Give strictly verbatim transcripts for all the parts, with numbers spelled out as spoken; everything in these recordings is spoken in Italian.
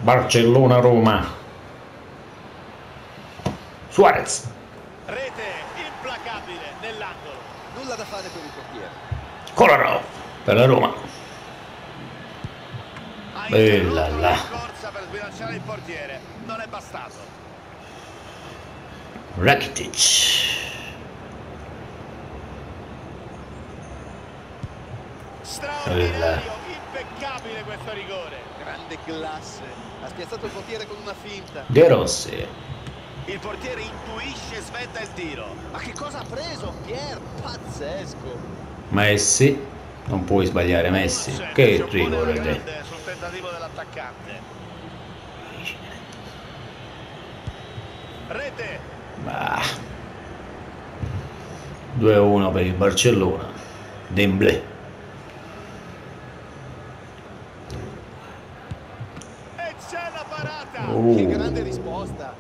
Barcellona-Roma. Suarez. Rete implacabile nell'angolo. Nulla da fare per il portiere. Kolarov per la Roma. Ha Bella interrotto là. la corsa per sbilanciare il portiere. Non è bastato. Rakitic. Straordinario, impeccabile questo rigore. Grande classe. Ha spiazzato il portiere con una finta. De Rossi. Il portiere intuisce e svetta il tiro. Ma che cosa ha preso Pier? Pazzesco. Messi. Non puoi sbagliare Messi. Sente, Che si oppone alla rigore te. grande sul tentativo dell'attaccante. Rete. Bah. due a uno per il Barcellona. Dembélé. E c'è la parata. Oh. Che grande risposta.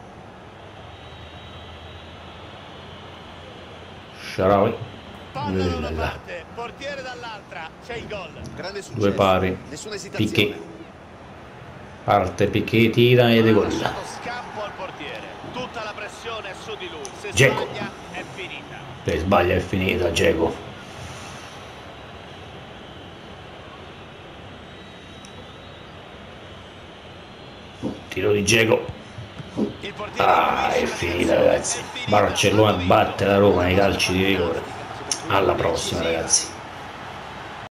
Sharawi. Palla da una Bella. parte, portiere dall'altra. C'è il gol. Grande successo. Due pari. Nessuna esitazione. Piqué. Parte Piqué, tira e de Ha gol. lasciato scampo al portiere. Tutta la pressione è su di lui. Se Dzeko. sbaglia è finita. Se sbaglia è finita, Dzeko. Tiro di Dzeko. Il portiere Ah, è intuisce la finita direzione. ragazzi. È finita. Barcellona Hanno vinto. batte la Roma nei calci di rigore. Alla prossima ragazzi.